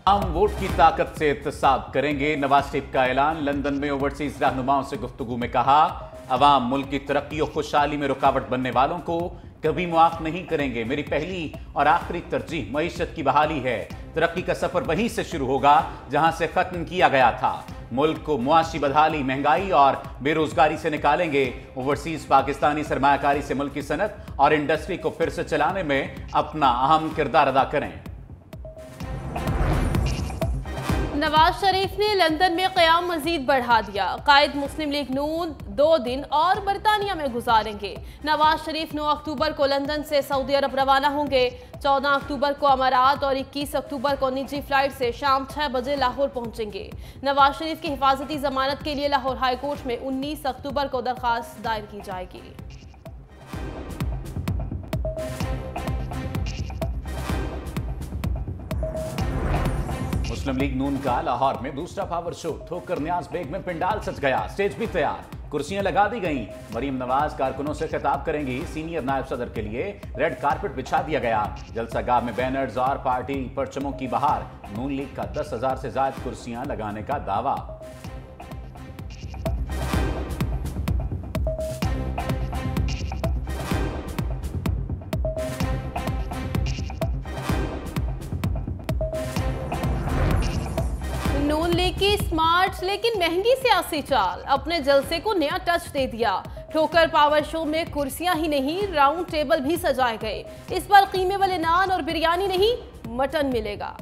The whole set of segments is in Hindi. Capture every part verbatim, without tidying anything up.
हम वोट की ताकत से इत्तेसाब करेंगे, नवाज शरीफ का ऐलान। लंदन में ओवरसीज रहनुमाओं से गुफ्तगू में कहा, अवाम मुल्क की तरक्की और खुशहाली में रुकावट बनने वालों को कभी मुआफ नहीं करेंगे। मेरी पहली और आखिरी तरजीह मईशत की बहाली है। तरक्की का सफर वहीं से शुरू होगा जहां से खत्म किया गया था। मुल्क को मुआशी बदहाली, महंगाई और बेरोजगारी से निकालेंगे। ओवरसीज पाकिस्तानी सरमायाकारी से मुल्क की सनत और इंडस्ट्री को फिर से चलाने में अपना अहम किरदार अदा करें। नवाज शरीफ ने लंदन में क़याम मजीद बढ़ा दिया। कायद मुस्लिम लीग नून दो दिन और बरतानिया में गुजारेंगे। नवाज शरीफ नौ अक्टूबर को लंदन से सऊदी अरब रवाना होंगे। चौदह अक्टूबर को अमारात और इक्कीस अक्टूबर को निजी फ्लाइट से शाम छह बजे लाहौर पहुंचेंगे। नवाज शरीफ की हिफाजती जमानत के लिए लाहौर हाई कोर्ट में उन्नीस अक्टूबर को दरखास्त दायर की जाएगी। मुस्लिम लीग नून का लाहौर में दूसरा पावर शो। ठोकर न्याज बेग में पिंडाल सज गया, स्टेज भी तैयार, कुर्सियां लगा दी गईं। मरीम नवाज कारकुनों से खिताब करेंगी। सीनियर नायब सदर के लिए रेड कारपेट बिछा दिया गया। जलसागाह में बैनर्स और पार्टी परचमों की बहार। नून लीग का दस हजार से ज्यादा कुर्सियां लगाने का दावा। नून लीग की स्मार्ट लेकिन महंगी सियासी चाल अपने जलसे को नया टच दे दिया। ठोकर पावर शो में कुर्सियां ही नहीं, राउंड टेबल भी सजाए गए। इस बार कीमे वाले नान और बिरयानी नहीं, मटन मिलेगा।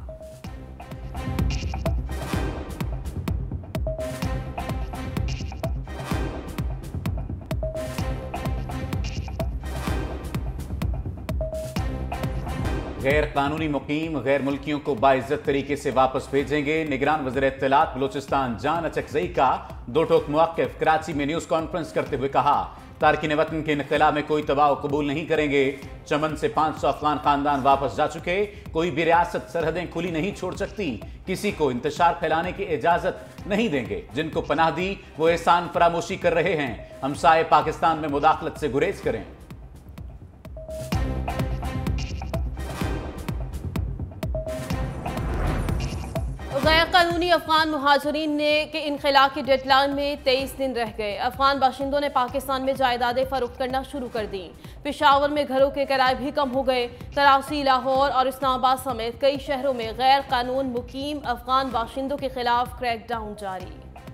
गैर कानूनी मुकीम गैर मुल्कियों को बाइज्जत तरीके से वापस भेजेंगे। निगरान वज़ीर इत्तलात बलोचिस्तान जान अचकजई का दो टोक मौक़िफ़। कराची में न्यूज़ कॉन्फ्रेंस करते हुए कहा, तारकिन वतन के इनक़िलाब में कोई दबाव कबूल नहीं करेंगे। चमन से पाँच सौ अफगान खानदान वापस जा चुके। कोई भी रियासत सरहदें खुली नहीं छोड़ सकती। किसी को इंतशार फैलाने की इजाज़त नहीं देंगे। जिनको पनाह दी वो एहसान फरामोशी कर रहे हैं। हमसाए पाकिस्तान में मुदाखलत से गुरेज करें। गैर कानूनी अफगान मुहाजिरीन ने के इनखला की डेडलाइन में तेईस दिन रह गए। अफगान बाशिंदों ने पाकिस्तान में जायदादें फरोख्त करना शुरू कर दी। पेशावर में घरों के किराए भी कम हो गए। कराची, लाहौर और इस्लामाबाद समेत कई शहरों में गैर कानून मुकीम अफगान बाशिंदों के खिलाफ क्रैकडाउन जारी।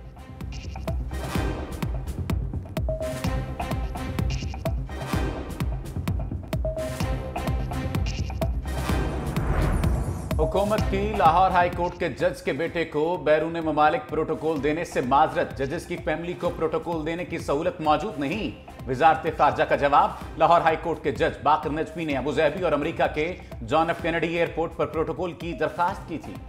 हुकूमत की लाहौर हाई कोर्ट के जज के बेटे को बैरून ममालिक प्रोटोकॉल देने से माजरत। जजेस की फैमिली को प्रोटोकॉल देने की सहूलत मौजूद नहीं। वजारत खारजा का जवाब। लाहौर हाई कोर्ट के जज बाकर नजमी ने अबूजहबी और अमेरिका के जॉन एफ कैनेडी एयरपोर्ट पर प्रोटोकॉल की दरखास्त की थी।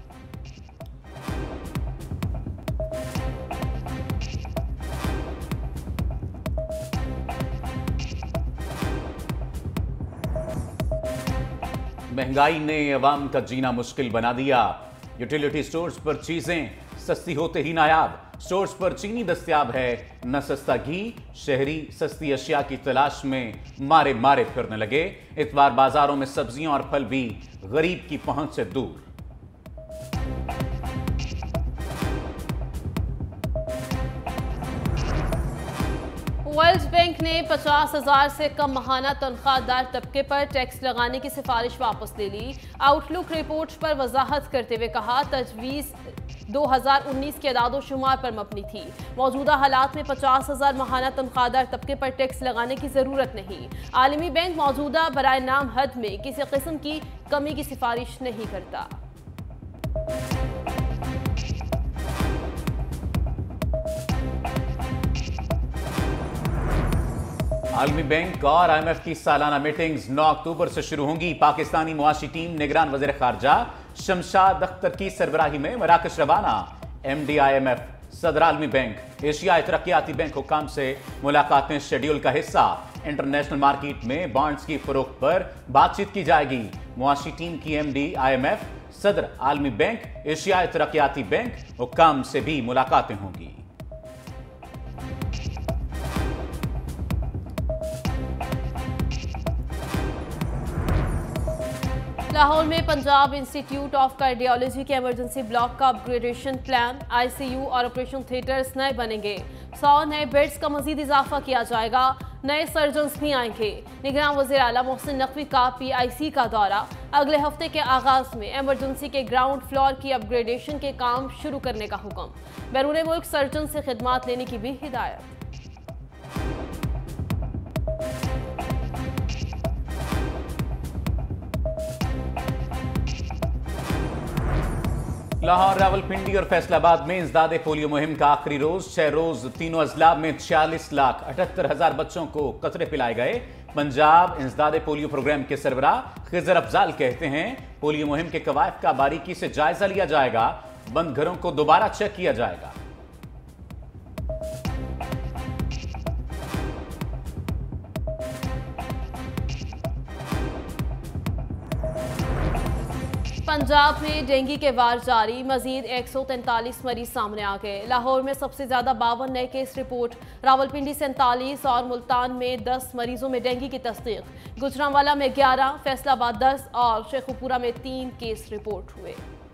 महंगाई ने अवाम का जीना मुश्किल बना दिया। यूटिलिटी स्टोर्स पर चीजें सस्ती होते ही नायाब। स्टोर्स पर चीनी दस्तयाब है, न सस्ता घी। शहरी सस्ती अशिया की तलाश में मारे मारे फिरने लगे। इतवार बाजारों में सब्जियां और फल भी गरीब की पहुंच से दूर। वर्ल्ड बैंक ने पचास हजार से कम माहाना तनख्वाहदार तबके पर टैक्स लगाने की सिफारिश वापस ले ली। आउटलुक रिपोर्ट पर वजाहत करते हुए कहा, तजवीज़ दो हज़ार उन्नीस के अदाद-ओ-शुमार पर मबनी थी। मौजूदा हालात में पचास हजार माहाना तनख्वाहदार तबके पर टैक्स लगाने की जरूरत नहीं। आलमी बैंक मौजूदा बराए नाम हद में किसी किस्म की कमी की सिफारिश नहीं करता। आलमी बैंक और आई एम एफ की सालाना मीटिंग्स नौ अक्टूबर से शुरू होंगी। पाकिस्तानी मुआशी टीम निगरान वज़ीर खारजा शमशाद अख्तर की सरबराही में मराकश रवाना। M D I M F, सदर आलमी बैंक, एशियाई तरक्याती बैंक हुकाम से मुलाकातें शेड्यूल का हिस्सा। इंटरनेशनल मार्केट में बॉन्ड्स की फरोख्त पर बातचीत की जाएगी। मुआशी टीम की M D I M F, सदर आलमी बैंक, एशियाई तरक्याती बैंक हुकाम से भी मुलाकातें होंगी। लाहौर में पंजाब इंस्टीट्यूट ऑफ कार्डियोलॉजी के इमरजेंसी ब्लॉक का अपग्रेडेशन प्लान, आईसीयू और ऑपरेशन थिएटर्स नए बनेंगे। सौ नए बेड्स का मजीद इजाफा किया जाएगा। नए सर्जन्स भी आएंगे। निगरान वज़ीर आला मोहसिन नकवी का पीआईसी का दौरा। अगले हफ्ते के आगाज में इमरजेंसी के ग्राउंड फ्लोर की अपग्रेडेशन के काम शुरू करने का हुक्म। बैरून मुल्क सर्जन से खिदमात लेने की भी हिदायत। लाहौर, रावलपिंडी और फैसलाबाद में इंसदादे पोलियो मुहिम का आखिरी रोज। छह रोज तीनों अजला में छियालीस लाख अठहत्तर हजार बच्चों को कतरे पिलाए गए। पंजाब इंसदादे पोलियो प्रोग्राम के सरबराह खिजर अफजाल कहते हैं, पोलियो मुहिम के कवायद का बारीकी से जायजा लिया जाएगा। बंद घरों को दोबारा चेक किया जाएगा। पंजाब में डेंगू के वार जारी। मजीद एक सौ तैंतालीस मरीज सामने आ गए। लाहौर में सबसे ज्यादा बावन नए केस रिपोर्ट। रावलपिंडी सैंतालीस और मुल्तान में दस मरीजों में डेंगू की तस्दीक। गुजरांवाला में ग्यारह, फैसलाबाद दस और शेखुपुरा में तीन केस रिपोर्ट हुए।